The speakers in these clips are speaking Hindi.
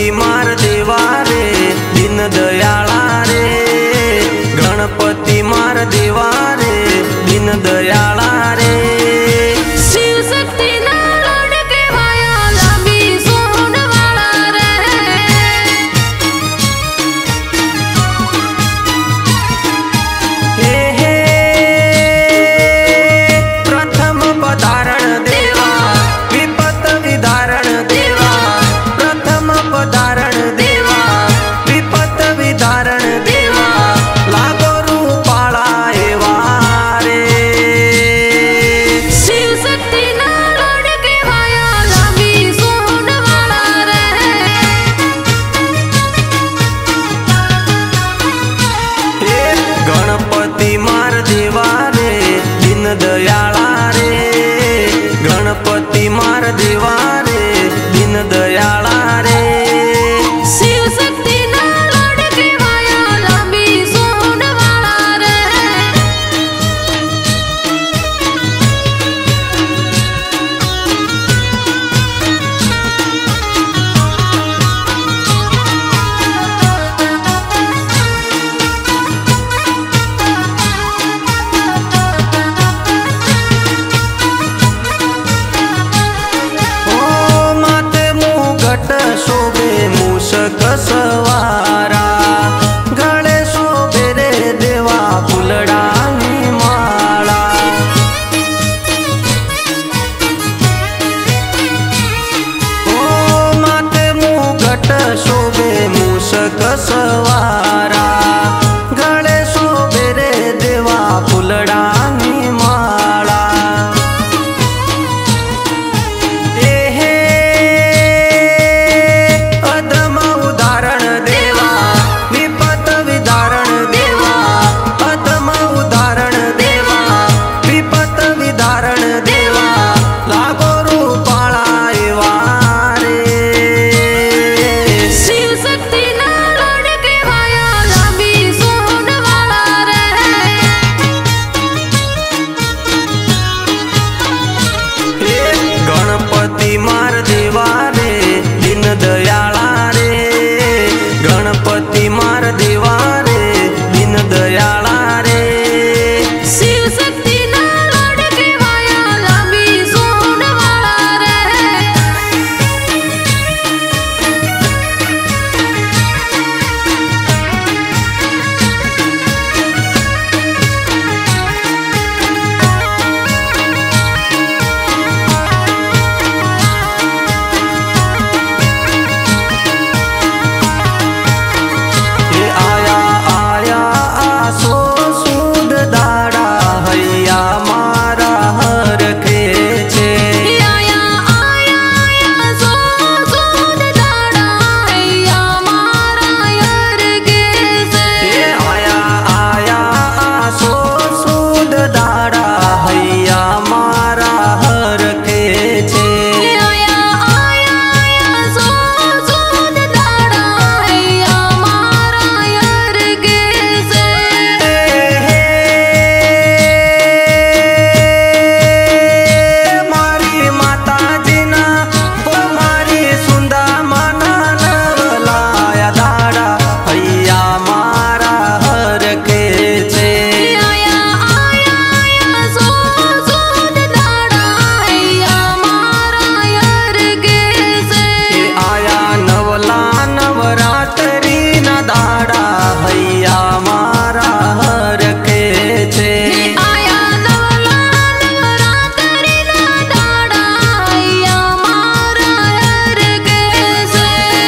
गणपति मार देवा रे दीन दयाला रे, गणपति मार देवा रे दीन दयाला रे। शिव शक्ति ना लड़ के माया लांबी सोन वाला रे। हे हे प्रथम पधारण देवा विपत विदारण देवा, प्रथम पधारण देवा विपत विदारण देवा, लागो रूपाला एवा रे। शिव शक्ति ना लड़ के माया लांबी सोन वाला रे। हे गणपति मार देवा रे दीन दयाला रे, गणपति मार देवा रे दीन दयाला रे। शिव शक्ति ना लड़ के माया लांबी सोन वाला रे। ओ माथे मुगट शोभे मूषक सवारा, गळे शोभे रे देवा फुलडानी माळा। ओ माथे मुगट शोभे मूषक सवारा, गळे शोभे रे देवा फुलडानी माळा। हे हे अधम उदाहरण देवा विपत विदारण देवा, अधम उदाहरण देवा विपत विदारण देवा, लागो रूपाला एवा रे। शिव शक्ति ना लड़ के माया लांबी सोन वाला रे। हे गणपति मार देवा रे दीन दयाला रे, गणपति मार देवा रे दीन दयाला रे। शिव शक्ति ना लड़ के माया लांबी सोन वाला रे। हे आया आया आसो सूद दाड़ा हैया मारा हर खेचे। आया आया आया सो सूद दाड़ा हैया मारा यार गे से। हे आया आया आसो सूद दाड़ा हैया मारा हर खेचे। आया आया आया सो सूद दाड़ा हैया मारा यार गे से। मारी माता जीना ओ मारी सुंदा मना नवलाया दाड़ा हैया मारा हर खेचे। आया आया आया सो सूद दाड़ा हैया मारा यार गे से। हे आया नवला नवरात्रि ना दाड़ा हैया मारा हर खेचे। आया नवला नवरात्रि ना दाड़ा हैया मारा यार गे से।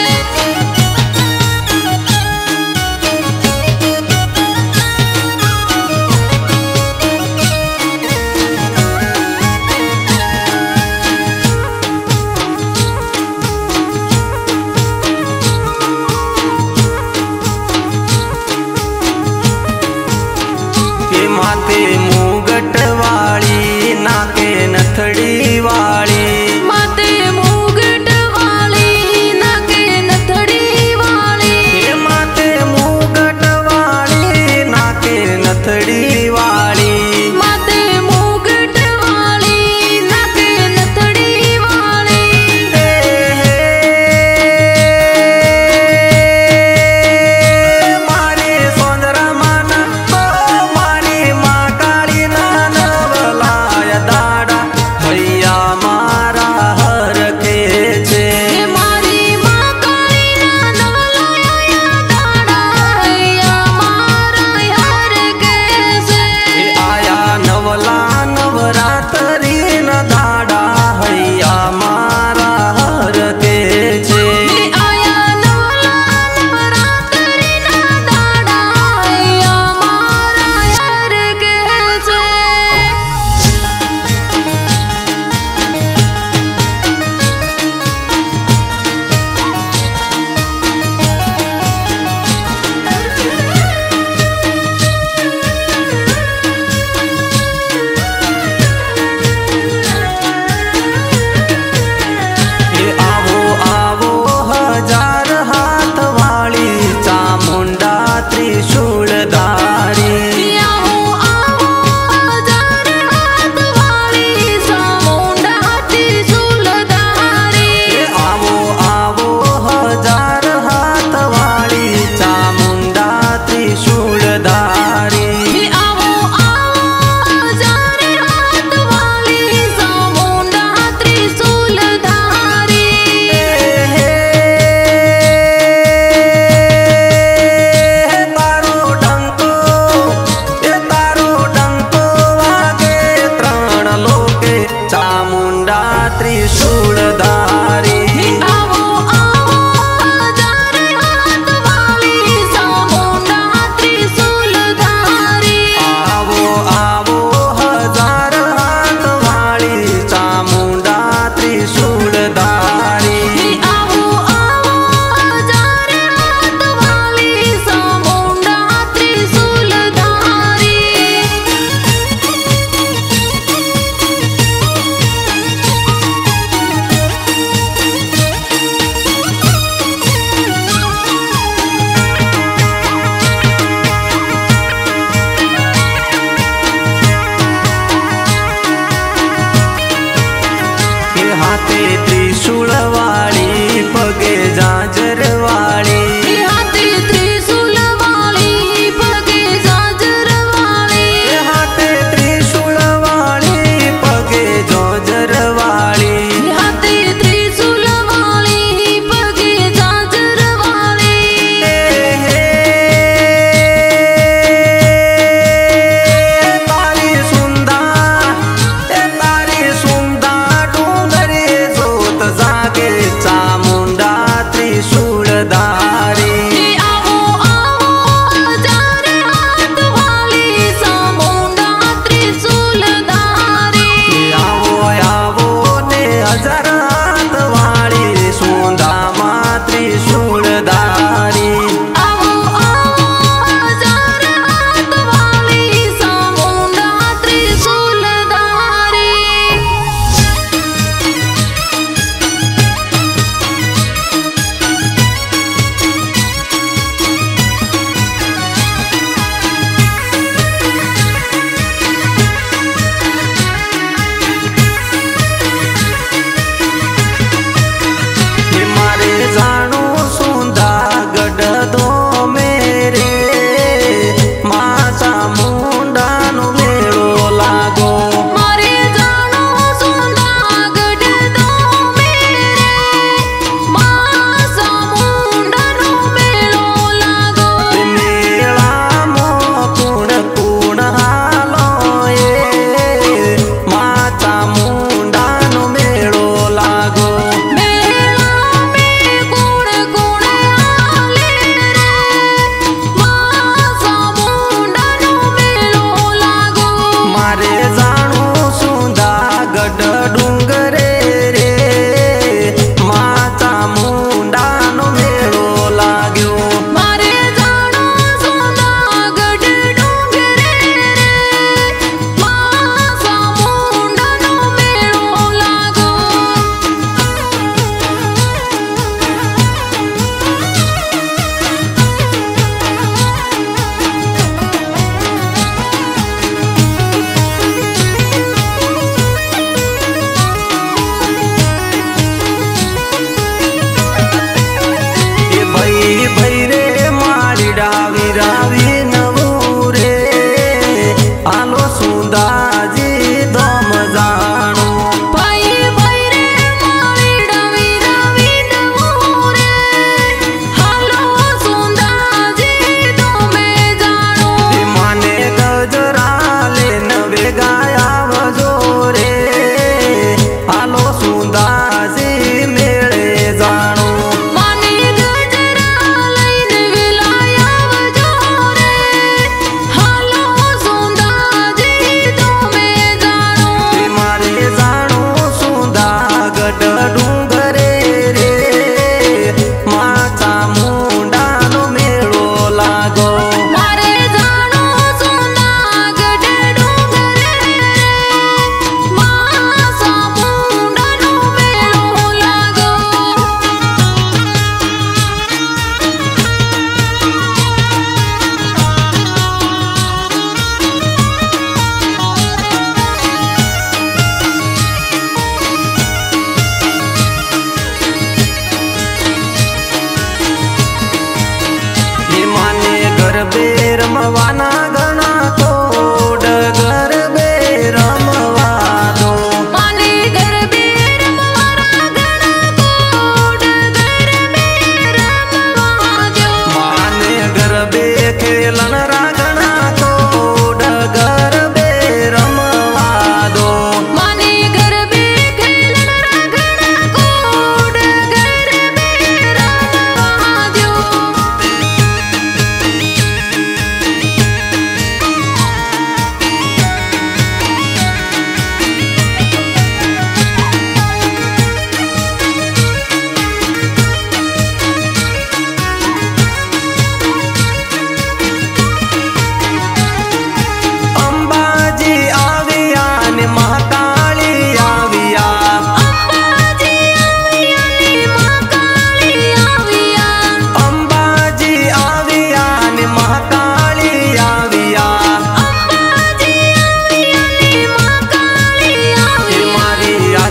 के माथे मुगट वाली नाके नथड़ी वाली, माते मुगट वाली नाके नथड़ी वाली। के माथे मुगट वाली नाके नथड़ी वाली। माते मुगट वाली नाके नथड़ी वाली। हे हे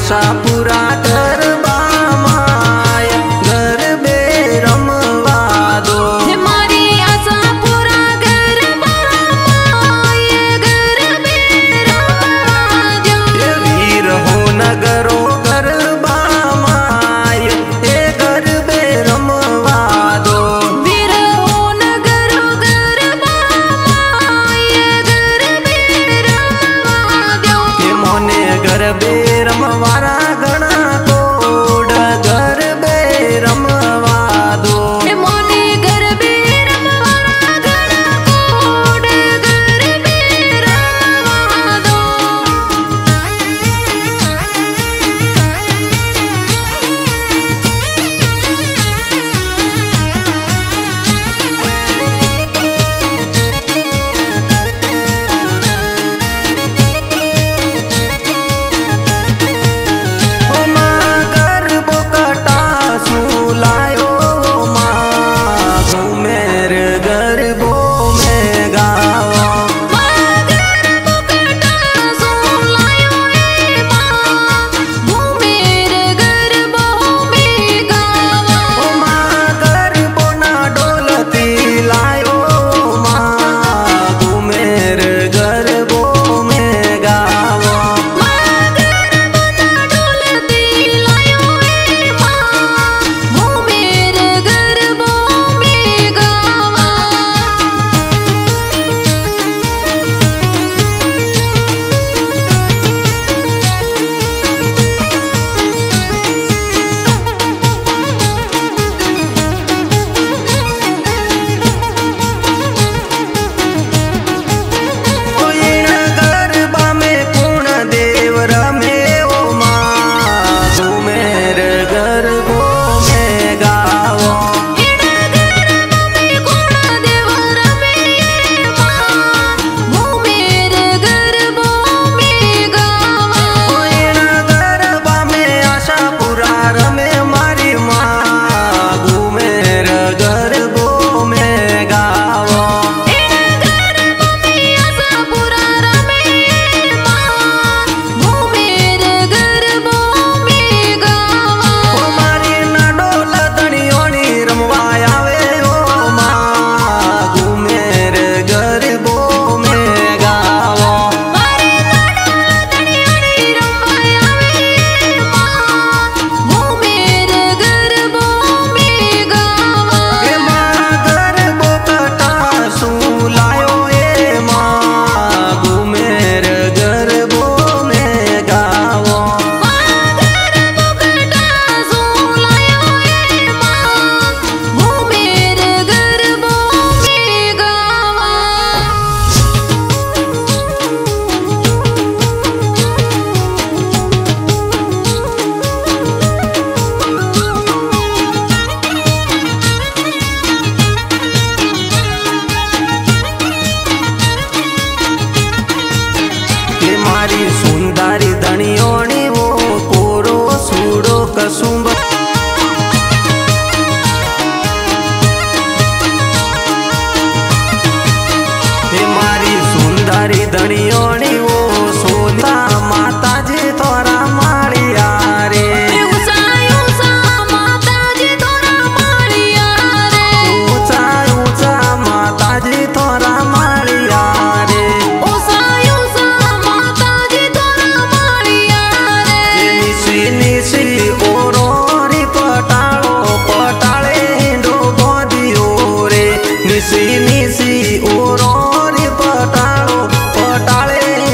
आशा पूरा गरबा माय गरबे रमवा दो। मारी आशा पूरा गरबा माय गरबे रमवा दो। वीर हो नगरो गरबा माय ए गरबे रमवा दो। वीर हो नगरो गरबा माय गरबे रमवा दो। के मोने गरबे रमवारा घणा कोड गरबे रमवा दो। मोने गरबे रमवारा घणा कोड गरबे रमवा दो। ओ माँ गरबो कटा सुलायो माँ घूमेर गरबो में गावा। गरबो कटा सुलायो ए माँ घूमेर गरबो में गावा। ओ माँ गरबो ना डोलती लायो माँ घूमेर गरबो में गावा। गरबो ना डोलती लायो ए माँ घूमेर गरबो में गावा। ओ इन गरबा में कुण देव रमे ओ माँ घूमेर गरबो में गावो। गरबो में कोण देव रमे माँ घूमेर गरबो में गावा। ओ इन गरबा में आशा पूरा रमे मारी माँ घूमेर गरबो में गावो। गरबो में आशा पूरा रमे माँ घूमेर गरबो में गावा। ओ मारी ना डोल धणियोनी रमवा आवे ओ माँ घूमेर गरबो में गावो। मारे नाडोल धणियोनी रमवा आवे माँ घूमेर गरबो में गावा। ए माँ गरबो कटा सुलायो ए माँ घूमेर गरबो में गावो। गरबो कटा सुलायो ए माँ घूमेर गरबो में गावा। के मारी सुंदरी धणियोनी वो कोरो सूडो कसुंब। हे मारी सुंदरी धणियोनी वो सोता माताजी तोरा मारिया रे। ऊंचा ऊंचा माताजी तोरा मारिया रे। ऊंचा ऊंचा माताजी तोरा मारिया रे। ऊंचा ऊंचा माताजी तोरा मारिया रे। निसी निसी ओरोरी पटाळो पटाळे हिंडो गोदियो रे। निसी निसी ओरोरी पटाळो पटाळे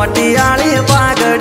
पटियाली पागड़ी